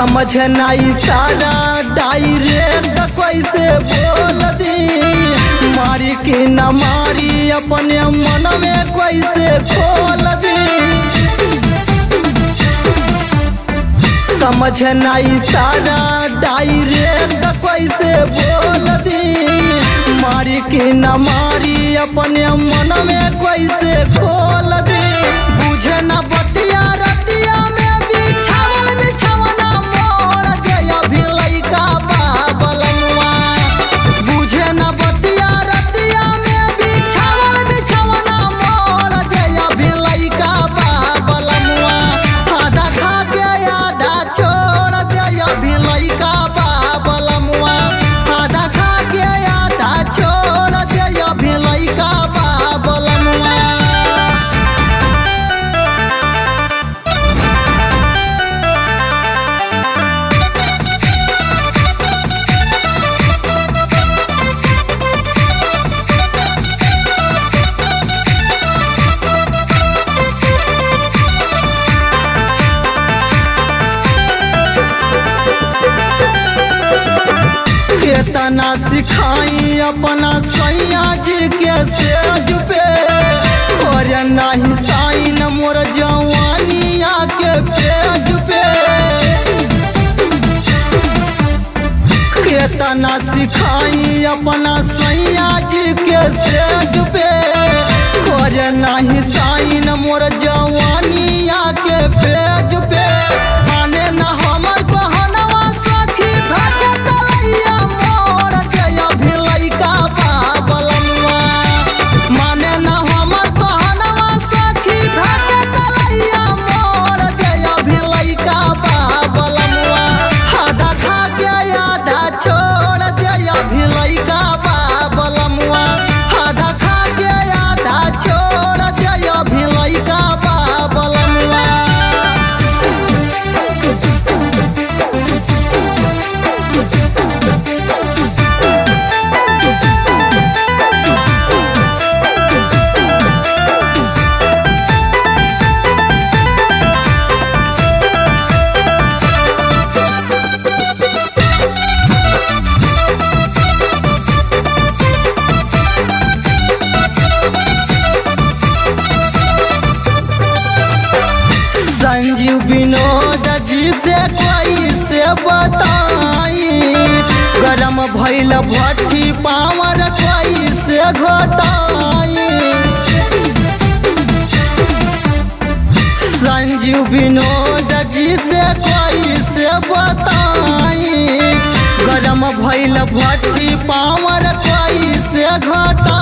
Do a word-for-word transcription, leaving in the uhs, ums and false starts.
समझ नहीं सारा डायरेक्ट कैसे बोल दी, मारी कि न मारी अपने मन में कैसे खोल दी। समझ नहीं सारा डायरेक्ट कैसे बोल दी, मारी कि न मारी अपने मन में कैसे खोल दी। बुझे न बतिया रतिया में बिछावल बिछावना मोड़ दे अभी लइका बाबलनुआ। बुझे न बतिया रतिया में बिछावल बिछावना मोड़ दे अभी लइका बाबलनुआ। आधा खा के आधा छोड़ दे अभी लइका बाबलनुआ। आधा खा के आधा छोड़ दे अभी लइका बाबलनुआ। केतना सिखाई अपना सैया जी के सेज पे, और नहीं साइन मोर जवानिया के पेज पे। केतना सिखाई अपना सैया जी के सेज पे, और नहीं साइन मोर जवानिया के पेज पे। आने न हमर कहनवा सखी धके तलैया मोड़ दे अभी लइका बाबलनुआ। माने न हमर कहनवा सखी धके तलैया मोड़ दे अभी लइका बाबलनुआ। आधा खा के आधा छोड़ दे अभी लइका बाबलनुआ। आधा खा के आधा छोड़ दे अभी लइका बाबलनुआ। संजीव विनोद जी से कोई से बताई, गरम भइल भट्टी पावर कोई से घटाई। संजीव विनोद जी से कोई से बताई, गरम भइल भट्टी पावर कोई से घटाई।